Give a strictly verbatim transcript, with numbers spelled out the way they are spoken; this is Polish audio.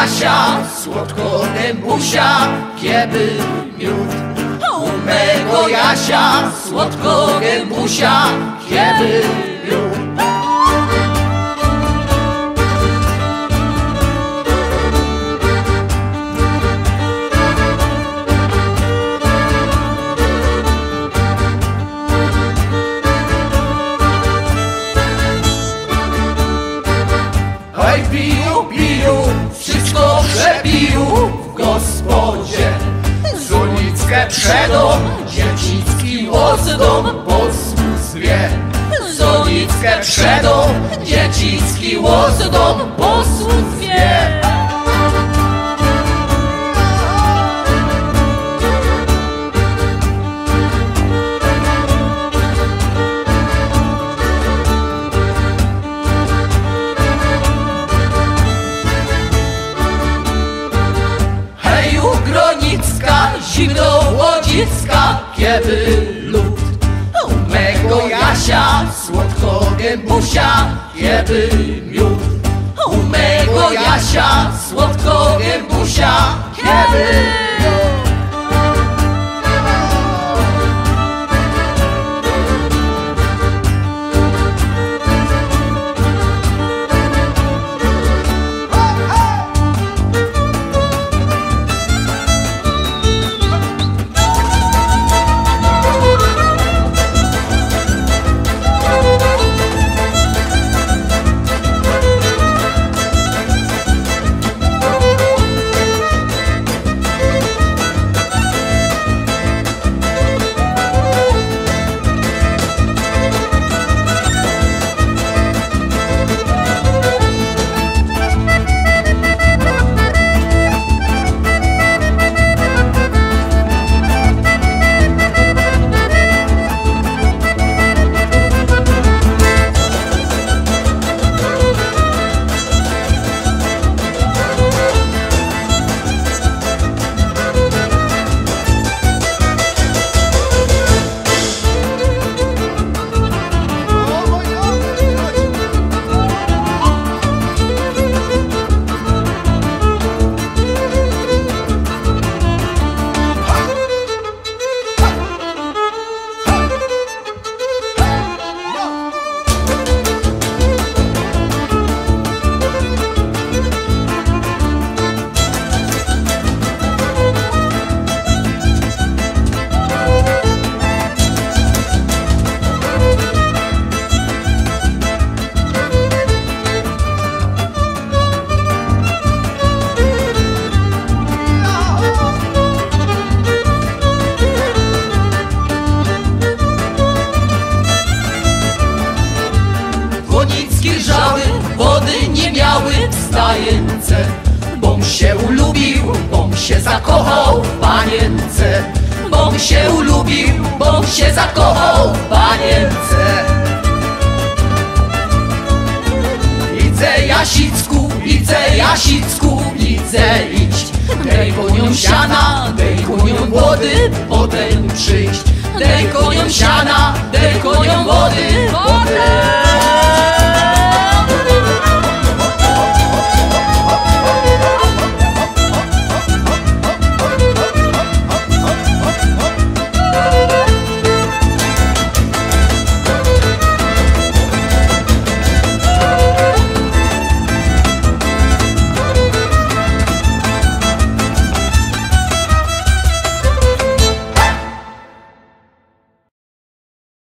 Jasia, słodko gębusia, kiedy miód. U mego Jasia, słodko gębusia, kiedy miód. Oj, piju, piju, wszystko przepiju w gospodzie. Zulickę przedom, dziecicki łozdom, posłus wie. Zulickę przedom, dziecicki łozdom, posłus wie. Zimnołodzicka, kiedy lód. U mego Jasia, słodko gębusia, kiedy miód. U mego Jasia, słodko gębusia, kiedy miód. Żały, wody nie miały w stajence, bom się ulubił, bom się zakochał w panience. Bom się ulubił, bom się zakochał w panience. Idę Jasicku, idę Jasicku, idę iść. Dej koniom siana, dej koniom wody, potem przyjść. Dej koniom siana,